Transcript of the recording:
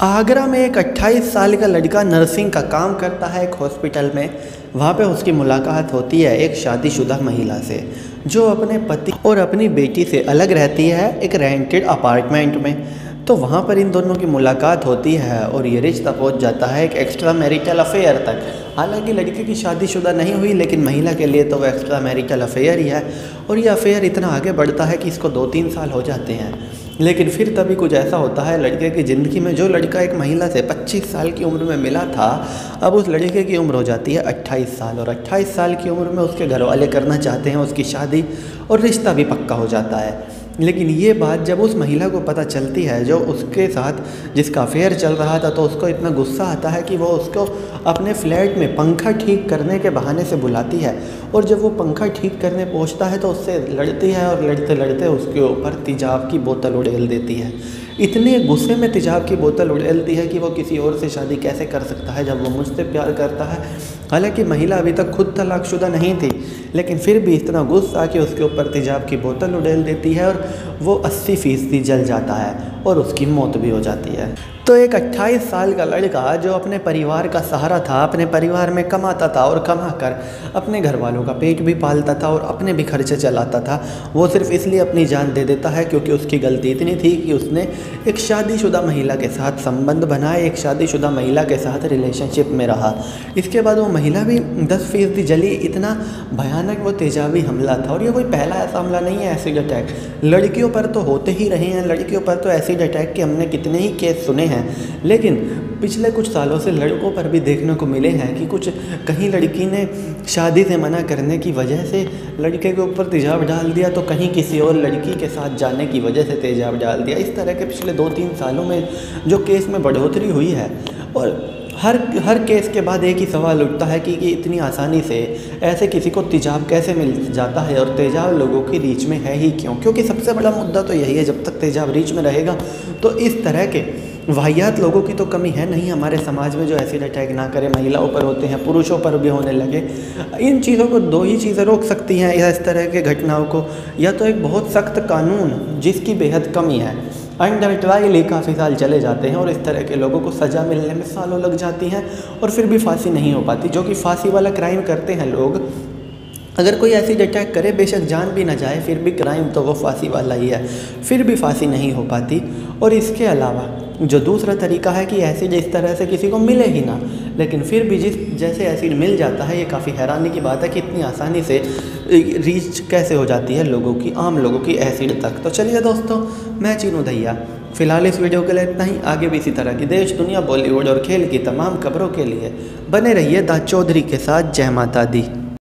आगरा में एक 28 साल का लड़का नर्सिंग का काम करता है एक हॉस्पिटल में। वहाँ पे उसकी मुलाकात होती है एक शादीशुदा महिला से जो अपने पति और अपनी बेटी से अलग रहती है एक रेंटेड अपार्टमेंट में। तो वहाँ पर इन दोनों की मुलाकात होती है और ये रिश्ता पहुँच जाता है एक एक्स्ट्रा मैरिटल अफेयर तक। हालांकि लड़के की शादीशुदा नहीं हुई, लेकिन महिला के लिए तो वो एक्स्ट्रा मैरिटल अफेयर ही है। और ये अफेयर इतना आगे बढ़ता है कि इसको 2-3 साल हो जाते हैं। लेकिन फिर तभी कुछ ऐसा होता है लड़के की ज़िंदगी में, जो लड़का एक महिला से 25 साल की उम्र में मिला था, अब उस लड़के की उम्र हो जाती है 28 साल। और 28 साल की उम्र में उसके घर वाले करना चाहते हैं उसकी शादी और रिश्ता भी पक्का हो जाता है। लेकिन ये बात जब उस महिला को पता चलती है जो उसके साथ जिसका अफेयर चल रहा था, तो उसको इतना गुस्सा आता है कि वो उसको अपने फ्लैट में पंखा ठीक करने के बहाने से बुलाती है। और जब वो पंखा ठीक करने पहुंचता है तो उससे लड़ती है और लड़ते लड़ते उसके ऊपर तेजाब की बोतल उड़ेल देती है। इतने गुस्से में तेजाब की बोतल उड़ेलती है कि वो किसी और से शादी कैसे कर सकता है जब वो मुझसे प्यार करता है। हालांकि महिला अभी तक खुद तलाकशुदा नहीं थी, लेकिन फिर भी इतना गुस्सा कि उसके ऊपर तेजाब की बोतल उड़ेल देती है और वो 80% जल जाता है और उसकी मौत भी हो जाती है। तो एक 28 साल का लड़का जो अपने परिवार का सहारा था, अपने परिवार में कमाता था और कमा कर अपने घर वालों का पेट भी पालता था और अपने भी खर्चे चलाता था, वो सिर्फ इसलिए अपनी जान दे देता है क्योंकि उसकी गलती इतनी थी कि उसने एक शादीशुदा महिला के साथ संबंध बनाए, एक शादीशुदा महिला के साथ रिलेशनशिप में रहा। इसके बाद वो महिला भी 10% जली। इतना भयानक वो तेजाबी हमला था। और ये कोई पहला ऐसा हमला नहीं है एसिड अटैक, लड़कियों पर तो होते ही रहे हैं। लड़कियों पर तो एसिड अटैक के हमने कितने ही केस सुने हैं। लेकिन पिछले कुछ सालों से लड़कों पर भी देखने को मिले हैं कि कुछ कहीं लड़की ने शादी से मना करने की वजह से लड़के के ऊपर तेजाब डाल दिया, तो कहीं किसी और लड़की के साथ जाने की वजह से तेजाब डाल दिया। इस तरह के पिछले 2-3 सालों में जो केस में बढ़ोतरी हुई है। और हर केस के बाद एक ही सवाल उठता है कि इतनी आसानी से ऐसे किसी को तेजाब कैसे मिल जाता है और तेजाब लोगों की रीच में है ही क्यों? क्योंकि सबसे बड़ा मुद्दा तो यही है, जब तक तेजाब रीच में रहेगा तो इस तरह के वाहियात लोगों की तो कमी है नहीं हमारे समाज में जो एसिड अटैक ना करे। महिलाओं पर होते हैं, पुरुषों पर भी होने लगे। इन चीज़ों को 2 ही चीज़ें रोक सकती हैं इस तरह के घटनाओं को, या तो एक बहुत सख्त कानून जिसकी बेहद कमी है, अंडर ट्रायल ही काफ़ी साल चले जाते हैं और इस तरह के लोगों को सज़ा मिलने में सालों लग जाती हैं और फिर भी फांसी नहीं हो पाती। जो कि फांसी वाला क्राइम करते हैं लोग, अगर कोई एसिड अटैक करे बेशक जान भी ना जाए, फिर भी क्राइम तो वो फांसी वाला ही है, फिर भी फांसी नहीं हो पाती। और इसके अलावा जो दूसरा तरीका है कि एसिड इस तरह से किसी को मिले ही ना, लेकिन फिर भी जैसे एसिड मिल जाता है, ये काफ़ी हैरानी की बात है कि इतनी आसानी से रीच कैसे हो जाती है लोगों की, आम लोगों की एसिड तक। तो चलिए दोस्तों, मैं चीनू दैया फ़िलहाल इस वीडियो के लिए इतना ही। आगे भी इसी तरह की देश, दुनिया, बॉलीवुड और खेल की तमाम खबरों के लिए बने रहिए दा चौधरी के साथ। जय माता दी।